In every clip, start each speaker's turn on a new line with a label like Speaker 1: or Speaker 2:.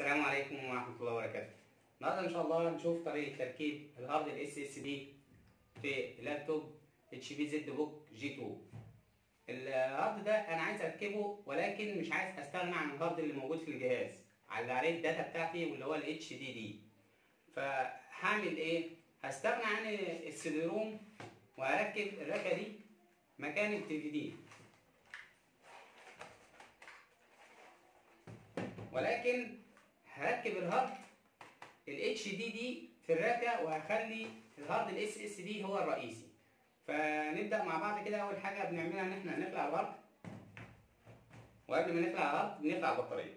Speaker 1: السلام عليكم ورحمة الله وبركاته. النهارده إن شاء الله هنشوف طريقة تركيب الهارد ال SSD في اللابتوب HP ZBook G2. الهارد ده أنا عايز أركبه، ولكن مش عايز أستغنى عن الهارد اللي موجود في الجهاز اللي عليه الداتا بتاعتي واللي هو ال HDD. فهعمل إيه؟ هستغنى عن السي دي روم وهركب الركبة دي مكان ال DVD، ولكن هركب الهارد ال HDD في الركبة وهخلي الهارد ال SSD هو الرئيسي. فنبدأ مع بعض كده. أول حاجة بنعملها إن إحنا نخلع الهارد، وقبل ما نخلع الهارد بنخلع البطارية.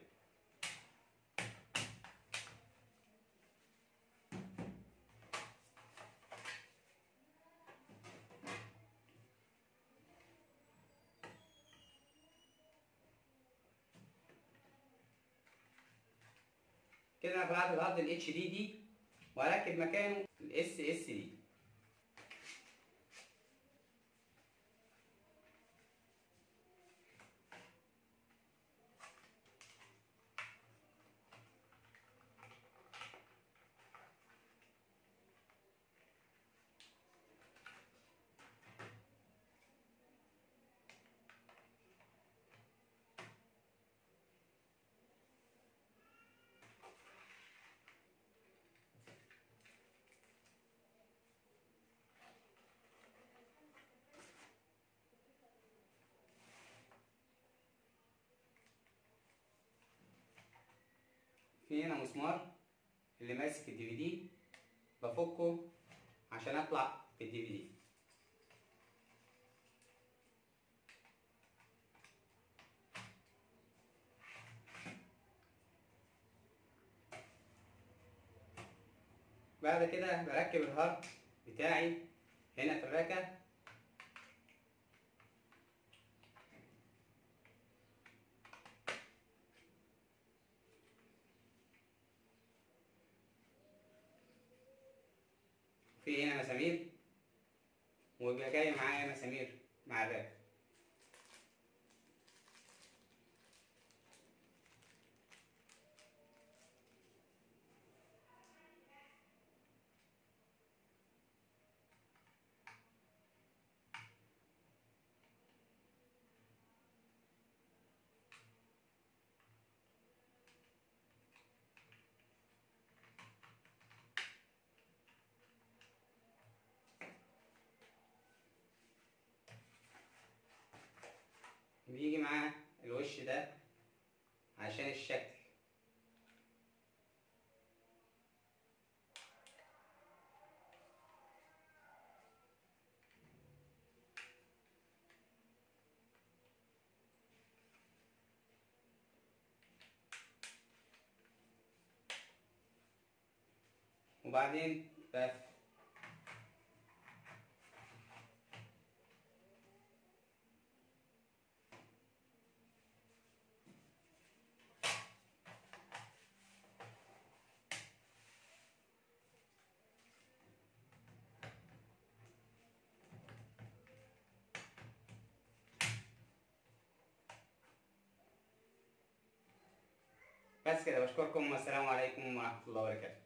Speaker 1: كده أنا خلعت الهارد ال HDD وهركب مكانه ال SSD. في هنا مسمار اللي ماسك الدي في دي، بفكه عشان اطلع بالدي في دي. بعد كده بركب الهارد بتاعي هنا في الركبة. في هنا مسامير، ويبقى جاي معايا مسامير مع الركبة. بيجي معاه الوش ده عشان الشكل. وبعدين بقفل. بس كده، بشكركم والسلام عليكم ورحمة الله وبركاته.